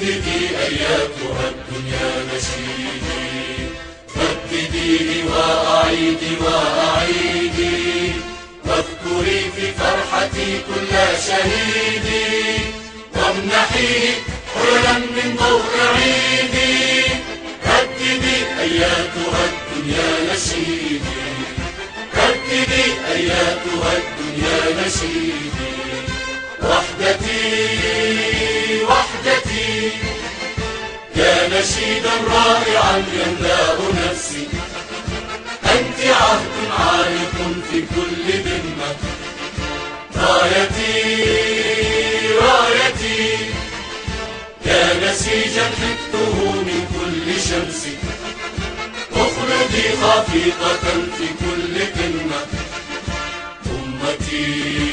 رددي أياتها الدنيا نشيدي، ردديه وأعيدي وأعيدي، واذكري في فرحتي كل شهيدي، وامنحيه حللا من ضوء عيدي. رددي أياتها الدنيا نشيدي، رددي أياتها الدنيا نشيدي. وحدتي وحدتي يا نشيدا رائعا يملأ نفسي، أنت عهد عالق في كل ذمة. رايتي رايتي يا نسيجا حفظته من كل شمس، اخلدي خفيقة في كل قمة. أمتي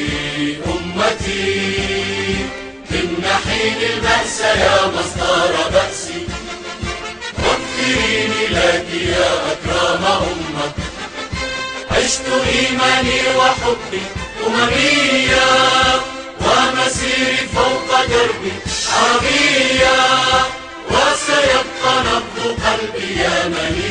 أمتي امنحيني البأس يا مصدر بأسي، واغفريني لك يا أكرم أمة. عشت إيماني وحبي أمميا، ومسيري فوق دربي عربيا، وسيبقى نبض قلبي يمني.